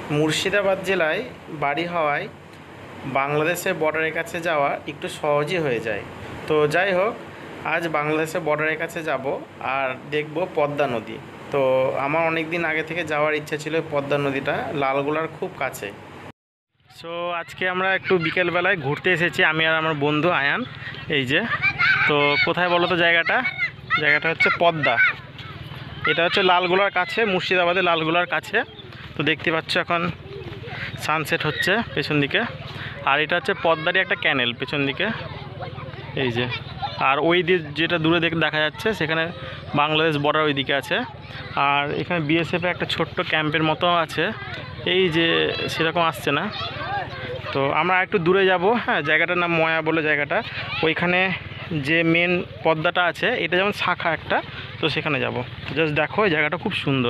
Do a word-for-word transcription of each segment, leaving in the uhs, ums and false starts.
মুর্শিদাবাদ জেলায় বাড়ি হওয়ায় বাংলাদেশের বর্ডারের কাছে যাওয়া একটু সহজই হয়ে যায়। তো যাই হোক, আজ বাংলাদেশের বর্ডারের কাছে যাব আর দেখব পদ্মা নদী। তো আমার অনেক দিন আগে থেকে যাওয়ার ইচ্ছা ছিল পদ্মা নদীটা, লালগোলার খুব কাছে। সো আজকে আমরা একটু বিকেলবেলায় ঘুরতে এসেছি, আমি আর আমার বন্ধু আয়ান। এই যে, তো কোথায় বলো তো জায়গাটা? জায়গাটা হচ্ছে পদ্মা। এটা হচ্ছে লালগোলার কাছে, মুর্শিদাবাদের লালগোলার কাছে। তো দেখতে পাচ্ছ এখন সানসেট হচ্ছে পেছন দিকে। আর এটা হচ্ছে পদ্মারই একটা ক্যানেল পেছন দিকে, এই যে। আর ওই দিক যেটা দূরে দেখে দেখা যাচ্ছে সেখানে বাংলাদেশ বর্ডার ওই দিকে আছে। আর এখানে বিএসএফের একটা ছোট্ট ক্যাম্পের মতো আছে, এই যে সেরকম আসছে না। তো আমরা একটু দূরে যাব, হ্যাঁ, জায়গাটার নাম ময়া বলে জায়গাটা। ওইখানে যে মেন পদ্মাটা আছে এটা যেমন শাখা একটা, তো সেখানে যাব। জাস্ট দেখো, এই জায়গাটা খুব সুন্দর।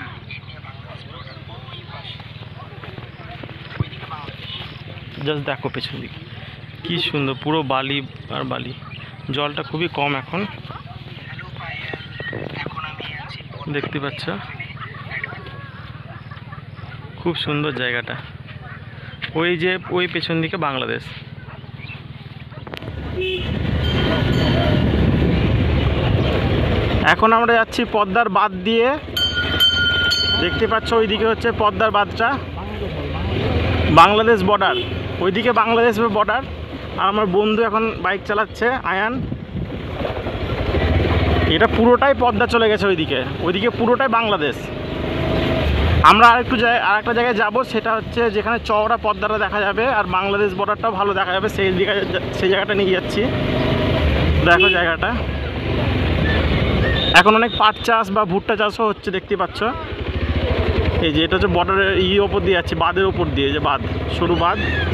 জাস্ট দেখো পেছন দিকে কি সুন্দর, পুরো বালি আর বালি। জলটা খুবই কম এখন, দেখতে পাচ্ছ। খুব সুন্দর জায়গাটা। ওই যে ওই পেছন দিকে বাংলাদেশ। এখন আমরা যাচ্ছি পদ্মার বাঁধ দিয়ে, দেখতে পাচ্ছ ওইদিকে হচ্ছে পদ্মার বাঁধটা, বাংলাদেশ বর্ডার। ওইদিকে বাংলাদেশ বর্ডার। আর আমার বন্ধু এখন বাইক চালাচ্ছে, আয়ান। এটা পুরোটাই পদ্মা চলে গেছে ওইদিকে, ওইদিকে পুরোটাই বাংলাদেশ। আমরা আরেকটু জায়গায় আরেকটা জায়গায় যাব, সেটা হচ্ছে যেখানে চওড়া পদ্মাটা দেখা যাবে আর বাংলাদেশ বর্ডারটাও ভালো দেখা যাবে, সেই দিকে সেই জায়গাটা নিয়ে যাচ্ছি। দেখো জায়গাটা, এখন অনেক পাট চাষ বা ভুট্টা চাষও হচ্ছে, দেখতে পাচ্ছ। এই যে এটা হচ্ছে বর্ডারের ই ওপর দিয়ে যাচ্ছে, বাঁধের ওপর দিয়ে, যে বাঁধ, সরু বাঁধ।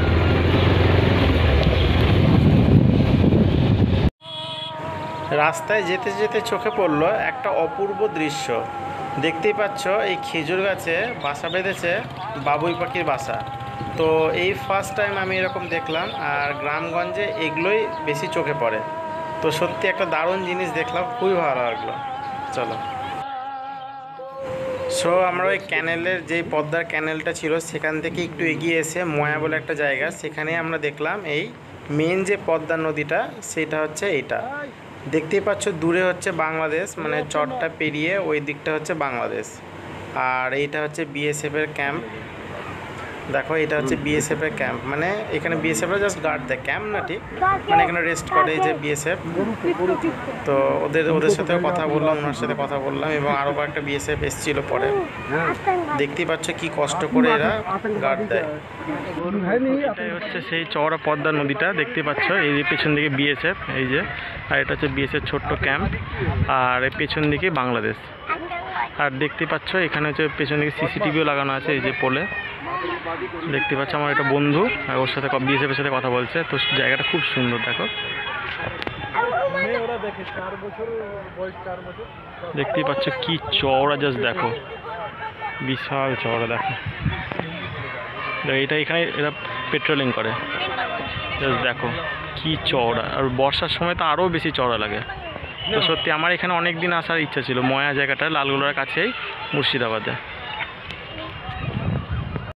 রাস্তায় যেতে যেতে চোখে পড়লো একটা অপূর্ব দৃশ্য। দেখতেই পাচ্ছ, এই খেজুর গাছে বাসা বেঁধেছে বাবুই পাখির বাসা। তো এই ফার্স্ট টাইম আমি এরকম দেখলাম, আর গ্রামগঞ্জে এগুলোই বেশি চোখে পড়ে। তো সত্যি একটা দারুণ জিনিস দেখলাম, খুবই ভালো লাগলো। চলো। সো আমরা ওই ক্যানেলের, যেই পদ্মার ক্যানেলটা ছিল সেখান থেকে একটু এগিয়ে এসে ময়া বলে একটা জায়গা, সেখানে আমরা দেখলাম এই মেন যে পদ্মা নদীটা, সেটা হচ্ছে এইটা। দেখতেই পাচ্ছ দূরে হচ্ছে বাংলাদেশ, মানে চরটা পেরিয়ে ওই দিকটা হচ্ছে বাংলাদেশ। আর এইটা হচ্ছে বিএসএফের ক্যাম্প। দেখো, এটা হচ্ছে বিএসএফের ক্যাম্প, মানে এখানে বিএসএফরা জাস্ট গার্ড দেয়, ক্যাম্প না ঠিক, মানে এখানে রেস্ট করে এই যে বিএসএফ। তো ওদের ওদের সাথেও কথা বললাম, ওনার সাথে কথা বললাম, এবং আরও কয়েকটা বিএসএফ এসেছিলো পরে। দেখতেই পাচ্ছ কি কষ্ট করে এরা গার্ড দেয়। এটাই হচ্ছে সেই চওড়া পদ্মা নদীটা, দেখতে পাচ্ছ। এই যে পেছন দিকে বিএসএফ, এই যে। আর এটা হচ্ছে বিএসএফ ছোট্ট ক্যাম্প, আর এই পেছন দিকে বাংলাদেশ। আর দেখতে পাচ্ছ এখানে হচ্ছে পেছন দিকে সিসিটিভিও লাগানো আছে, এই যে পোলে। দেখতে পাচ্ছ আমার একটা বন্ধু, আর ওর সাথে বিএসএফের সাথে কথা বলছে। তো জায়গাটা খুব সুন্দর, দেখো। দেখতেই পাচ্ছ কি চওড়া, জাস্ট দেখো, বিশাল চওড়া। দেখো, এইটা এখানে এরা পেট্রোলিং করে, জাস্ট দেখো কি চওড়া। আর বর্ষার সময় তো আরও বেশি চওড়া লাগে। তো সত্যি আমার এখানে অনেক দিন আসার ইচ্ছা ছিল, ময়া জায়গাটা লালগোলার কাছেই, মুর্শিদাবাদে।